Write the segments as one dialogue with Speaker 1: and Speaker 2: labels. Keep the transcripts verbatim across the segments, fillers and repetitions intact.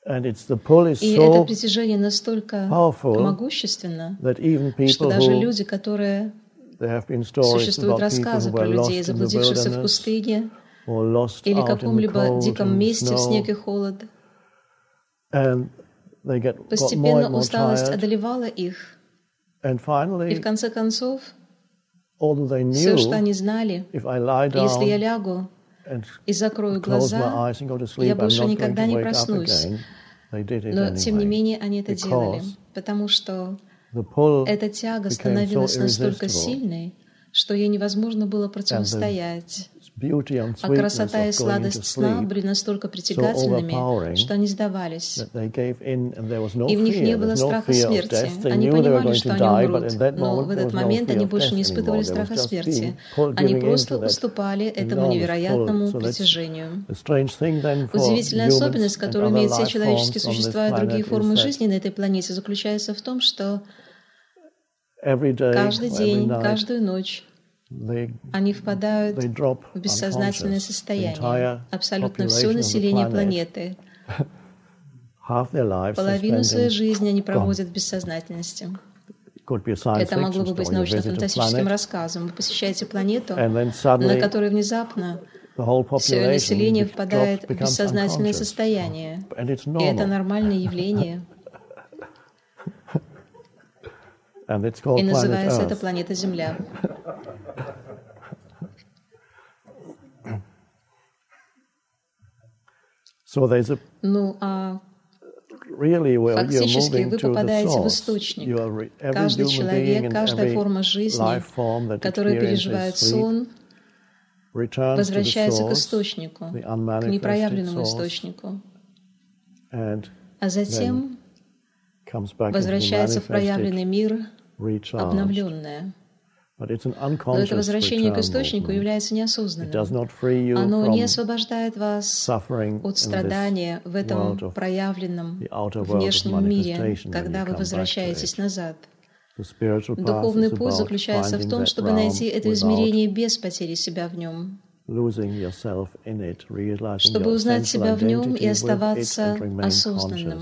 Speaker 1: И это притяжение настолько могущественно, что даже люди, которые... Существуют рассказы про людей, заблудившихся в пустыне или каком-либо диком месте в снег и холод. Постепенно усталость одолевала их. И в конце концов, все, что они знали, если я лягу и закрою глаза, я больше никогда не проснусь. Но, тем не менее, они это делали, потому что эта тяга становилась настолько сильной, что ей невозможно было противостоять. А красота и сладость сна были настолько притягательными, что они сдавались. И в них не было страха смерти. Они понимали, что они умрут, но в этот момент они больше не испытывали страха смерти. Они просто уступали этому невероятному притяжению. Удивительная особенность, которую имеют все человеческие существа и другие формы жизни на этой планете, заключается в том, что каждый день, каждую ночь они впадают в бессознательное состояние. Абсолютно все население планеты. Половину своей жизни они проводят в бессознательности. Это могло бы быть научно-фантастическим рассказом. Вы посещаете планету, на которой внезапно все население впадает в бессознательное состояние. И это нормальное явление. И называется это планета Земля. Ну, а фактически вы попадаете в источник. Каждый человек, каждая форма жизни, которая переживает сон, возвращается к источнику, к непроявленному источнику, а затем возвращается в проявленный мир, обновленное. Но это возвращение к источнику является неосознанным. Оно не освобождает вас от страдания в этом проявленном внешнем мире, когда вы возвращаетесь назад. Духовный путь заключается в том, чтобы найти это измерение без потери себя в нем, чтобы узнать себя в нем и оставаться осознанным.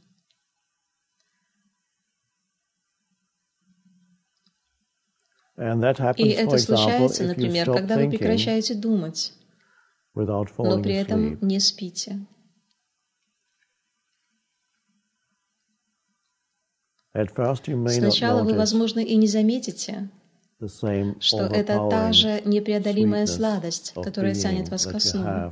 Speaker 1: И это случается, например, когда вы прекращаете думать, но при этом не спите. Сначала вы, возможно, и не заметите, что это та же непреодолимая сладость, которая тянет вас ко сну.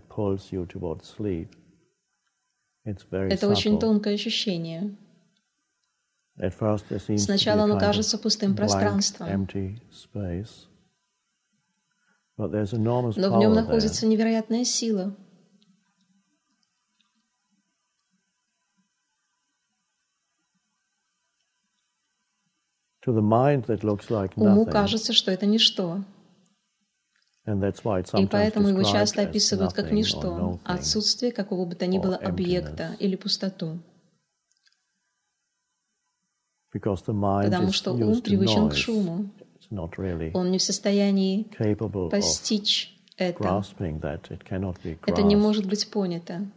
Speaker 1: Это очень тонкое ощущение. Сначала оно кажется пустым пространством, но в нем находится невероятная сила. Уму кажется, что это ничто. И поэтому его часто описывают как ничто, отсутствие какого бы то ни было объекта или пустоту. Потому что ум привычен к шуму. Он не в состоянии постичь это. Это не может быть понято.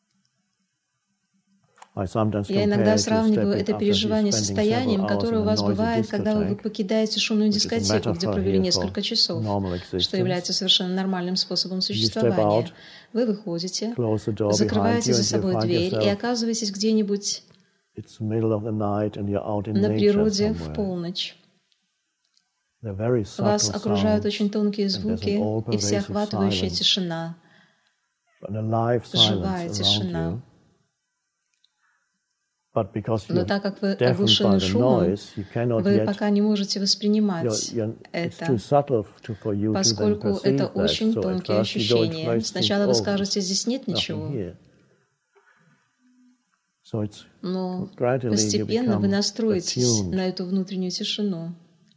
Speaker 1: Я иногда сравниваю это переживание с состоянием, которое у вас бывает, когда вы покидаете шумную дискотеку, где провели несколько часов, что является совершенно нормальным способом существования. Вы выходите, закрываете за собой дверь и оказываетесь где-нибудь на природе в полночь. Вас окружают очень тонкие звуки и всеохватывающая тишина, живая тишина. Но так как вы оглушены шумом, вы пока не можете воспринимать это, поскольку это очень тонкие ощущения. Сначала вы скажете, здесь нет ничего, но постепенно вы настроитесь на эту внутреннюю тишину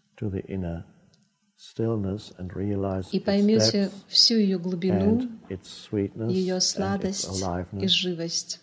Speaker 1: и поймете всю ее глубину, ее сладость и живость.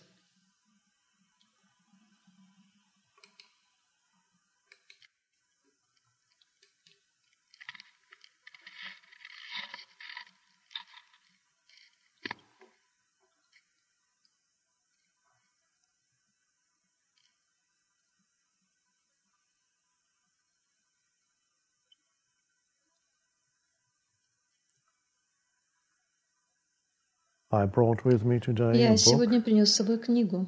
Speaker 2: I brought with me today
Speaker 1: Я
Speaker 2: a
Speaker 1: сегодня
Speaker 2: book.
Speaker 1: принес с собой книгу.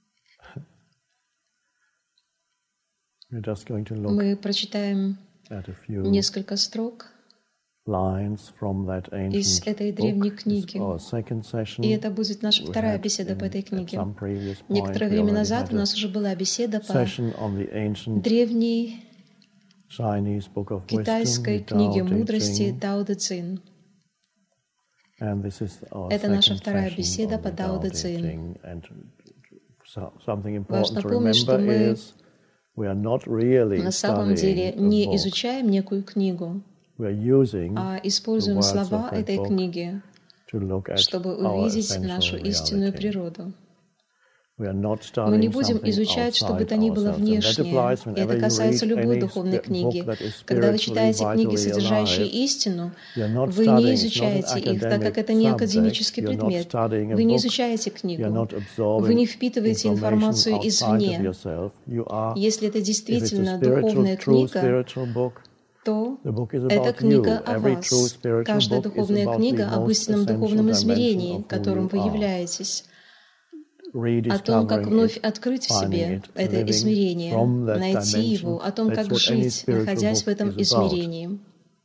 Speaker 2: We're just going to look
Speaker 1: Мы прочитаем
Speaker 2: at a few
Speaker 1: несколько строк
Speaker 2: lines from that
Speaker 1: из
Speaker 2: ancient
Speaker 1: этой древней
Speaker 2: book. It's
Speaker 1: книги.
Speaker 2: our second session.
Speaker 1: И это будет наша
Speaker 2: We
Speaker 1: вторая
Speaker 2: had
Speaker 1: беседа по
Speaker 2: in-
Speaker 1: этой
Speaker 2: at
Speaker 1: книге.
Speaker 2: some previous point,
Speaker 1: Некоторое
Speaker 2: we
Speaker 1: время
Speaker 2: already
Speaker 1: назад
Speaker 2: had
Speaker 1: у
Speaker 2: a
Speaker 1: нас уже была беседа по
Speaker 2: session on the ancient
Speaker 1: древней
Speaker 2: Chinese book of wisdom,
Speaker 1: китайской
Speaker 2: the
Speaker 1: книге
Speaker 2: Tao Te
Speaker 1: мудрости
Speaker 2: Ching.
Speaker 1: Дао Дэ Цин.
Speaker 2: And this is our
Speaker 1: Это наша
Speaker 2: second
Speaker 1: вторая
Speaker 2: session
Speaker 1: беседа
Speaker 2: on
Speaker 1: по
Speaker 2: the
Speaker 1: Дао
Speaker 2: Tao
Speaker 1: Дэ
Speaker 2: Te
Speaker 1: Цин.
Speaker 2: Ching. And so, something
Speaker 1: Важно
Speaker 2: important to
Speaker 1: помнить, что
Speaker 2: remember
Speaker 1: мы
Speaker 2: is we are not really
Speaker 1: на самом деле
Speaker 2: studying a
Speaker 1: не
Speaker 2: book.
Speaker 1: изучаем некую книгу,
Speaker 2: We are using
Speaker 1: а
Speaker 2: the
Speaker 1: используем
Speaker 2: words
Speaker 1: слова
Speaker 2: of that
Speaker 1: этой
Speaker 2: book
Speaker 1: книги,
Speaker 2: to look at
Speaker 1: чтобы
Speaker 2: our
Speaker 1: увидеть
Speaker 2: essential
Speaker 1: нашу истинную
Speaker 2: reality.
Speaker 1: природу.
Speaker 2: We are not
Speaker 1: Мы не
Speaker 2: studying
Speaker 1: будем
Speaker 2: something
Speaker 1: изучать что бы
Speaker 2: outside
Speaker 1: то ни было
Speaker 2: ourselves. And that
Speaker 1: внешнее.
Speaker 2: applies
Speaker 1: И
Speaker 2: whenever
Speaker 1: это
Speaker 2: you
Speaker 1: касается
Speaker 2: read
Speaker 1: любой
Speaker 2: any
Speaker 1: духовной
Speaker 2: spi-
Speaker 1: книги.
Speaker 2: book that is
Speaker 1: Когда вы
Speaker 2: spiritually,
Speaker 1: читаете книги,
Speaker 2: vitally
Speaker 1: содержащие
Speaker 2: alive,
Speaker 1: истину,
Speaker 2: you're not
Speaker 1: вы не
Speaker 2: studying, it's not an
Speaker 1: изучаете их, так как
Speaker 2: academic
Speaker 1: это не
Speaker 2: subject,
Speaker 1: академический
Speaker 2: you're not
Speaker 1: предмет.
Speaker 2: studying a
Speaker 1: Вы не
Speaker 2: book,
Speaker 1: изучаете
Speaker 2: you're
Speaker 1: книгу.
Speaker 2: not absorbing
Speaker 1: Вы не впитываете
Speaker 2: information
Speaker 1: информацию
Speaker 2: outside of
Speaker 1: извне.
Speaker 2: yourself. You are,
Speaker 1: Если это
Speaker 2: if it's a
Speaker 1: действительно
Speaker 2: spiritual,
Speaker 1: духовная
Speaker 2: true
Speaker 1: книга,
Speaker 2: spiritual book,
Speaker 1: то
Speaker 2: the book is
Speaker 1: эта
Speaker 2: about
Speaker 1: книга
Speaker 2: you.
Speaker 1: о
Speaker 2: Every true
Speaker 1: вас.
Speaker 2: spiritual
Speaker 1: Каждая
Speaker 2: book is
Speaker 1: духовная
Speaker 2: about the
Speaker 1: книга об
Speaker 2: most
Speaker 1: истинном
Speaker 2: essential
Speaker 1: духовном
Speaker 2: dimension
Speaker 1: измерении,
Speaker 2: of who
Speaker 1: которым
Speaker 2: you
Speaker 1: вы
Speaker 2: are.
Speaker 1: являетесь. О том, как
Speaker 2: Rediscovering
Speaker 1: вновь
Speaker 2: it,
Speaker 1: открыть в
Speaker 2: finding
Speaker 1: себе
Speaker 2: it,
Speaker 1: это
Speaker 2: living
Speaker 1: измерение,
Speaker 2: from that
Speaker 1: найти
Speaker 2: dimension.
Speaker 1: его, о том,
Speaker 2: That's
Speaker 1: как
Speaker 2: what any
Speaker 1: жить,
Speaker 2: spiritual
Speaker 1: находясь
Speaker 2: book
Speaker 1: в этом
Speaker 2: is about.
Speaker 1: измерении.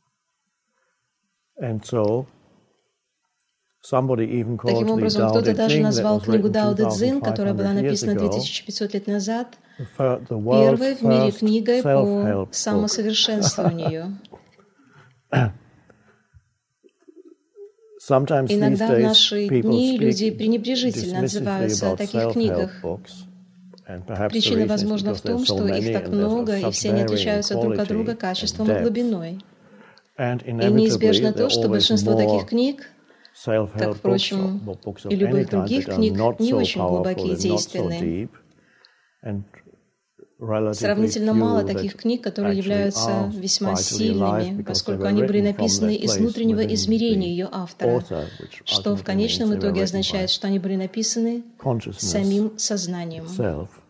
Speaker 2: And so, somebody even called
Speaker 1: Таким
Speaker 2: the
Speaker 1: образом,
Speaker 2: Tao Te
Speaker 1: кто-то даже
Speaker 2: Ching that
Speaker 1: назвал
Speaker 2: was
Speaker 1: книгу
Speaker 2: written
Speaker 1: Дао Дэ
Speaker 2: two
Speaker 1: Цзин,
Speaker 2: thousand
Speaker 1: которая
Speaker 2: five
Speaker 1: была
Speaker 2: hundred years
Speaker 1: написана две
Speaker 2: ago,
Speaker 1: тысячи пятьсот лет назад,
Speaker 2: the fir- the
Speaker 1: первой
Speaker 2: world's
Speaker 1: в мире
Speaker 2: first
Speaker 1: книгой по
Speaker 2: self-help book.
Speaker 1: самосовершенствованию.
Speaker 2: Sometimes these
Speaker 1: Иногда в
Speaker 2: days
Speaker 1: наши
Speaker 2: people
Speaker 1: дни люди
Speaker 2: speak
Speaker 1: пренебрежительно
Speaker 2: dismissively
Speaker 1: отзываются о
Speaker 2: about
Speaker 1: таких
Speaker 2: self-help
Speaker 1: книгах.
Speaker 2: books. And perhaps the
Speaker 1: Причина,
Speaker 2: reason is
Speaker 1: возможно, в
Speaker 2: because there's
Speaker 1: том,
Speaker 2: so
Speaker 1: что их
Speaker 2: many
Speaker 1: так
Speaker 2: and there's
Speaker 1: много,
Speaker 2: of
Speaker 1: и
Speaker 2: such
Speaker 1: все они
Speaker 2: varying
Speaker 1: отличаются друг от
Speaker 2: quality
Speaker 1: друга
Speaker 2: and
Speaker 1: качеством и
Speaker 2: depth.
Speaker 1: глубиной.
Speaker 2: And
Speaker 1: И
Speaker 2: inevitably
Speaker 1: неизбежно
Speaker 2: there
Speaker 1: то,
Speaker 2: are
Speaker 1: что
Speaker 2: always
Speaker 1: большинство
Speaker 2: more
Speaker 1: таких книг, как,
Speaker 2: self-help books
Speaker 1: впрочем,
Speaker 2: or books
Speaker 1: и
Speaker 2: of any
Speaker 1: любых
Speaker 2: kind
Speaker 1: других
Speaker 2: that are
Speaker 1: книг,
Speaker 2: not
Speaker 1: не
Speaker 2: so
Speaker 1: очень глубокие и
Speaker 2: powerful and not so
Speaker 1: действенные.
Speaker 2: deep and relatively
Speaker 1: Сравнительно
Speaker 2: few
Speaker 1: мало
Speaker 2: that
Speaker 1: таких книг, которые
Speaker 2: actually
Speaker 1: являются
Speaker 2: are
Speaker 1: весьма
Speaker 2: vitally alive
Speaker 1: сильными,
Speaker 2: because they
Speaker 1: поскольку
Speaker 2: were
Speaker 1: они были
Speaker 2: written from
Speaker 1: написаны
Speaker 2: that
Speaker 1: из
Speaker 2: place
Speaker 1: внутреннего
Speaker 2: within
Speaker 1: измерения
Speaker 2: the
Speaker 1: ее автора,
Speaker 2: author, which
Speaker 1: что в
Speaker 2: ultimately means
Speaker 1: конечном
Speaker 2: they were
Speaker 1: итоге
Speaker 2: written by
Speaker 1: означает, что они были написаны
Speaker 2: consciousness
Speaker 1: самим сознанием.
Speaker 2: itself.